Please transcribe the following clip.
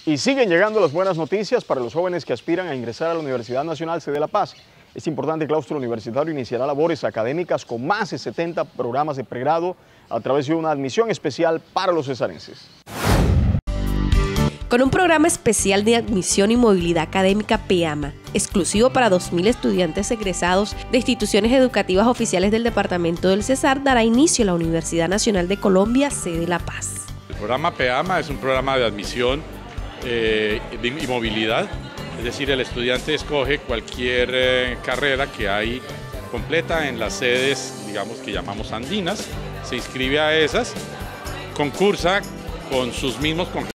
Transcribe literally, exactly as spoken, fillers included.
Y siguen llegando las buenas noticias para los jóvenes que aspiran a ingresar a la Universidad Nacional Sede La Paz. Este importante claustro universitario iniciará labores académicas con más de setenta programas de pregrado a través de una admisión especial para los cesarenses. Con un programa especial de admisión y movilidad académica PEAMA, exclusivo para dos mil estudiantes egresados de instituciones educativas oficiales del departamento del Cesar, dará inicio la Universidad Nacional de Colombia, Sede La Paz. El programa PEAMA es un programa de admisión eh, y movilidad, es decir, el estudiante escoge cualquier eh, carrera que hay completa en las sedes, digamos, que llamamos andinas, se inscribe a esas, concursa con sus mismos